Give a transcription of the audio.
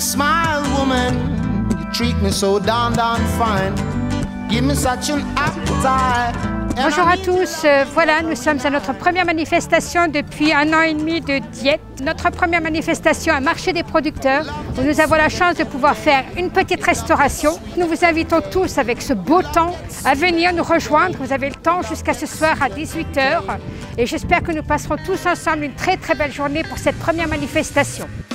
smile, woman. You treat me so darn fine. Give me such an appetite. Bonjour à tous, voilà, nous sommes à notre première manifestation depuis 1 an et demi de diète. Notre première manifestation à Marché des producteurs, où nous avons la chance de pouvoir faire une petite restauration. Nous vous invitons tous avec ce beau temps à venir nous rejoindre. Vous avez le temps jusqu'à ce soir à 18 h et j'espère que nous passerons tous ensemble une très belle journée pour cette première manifestation.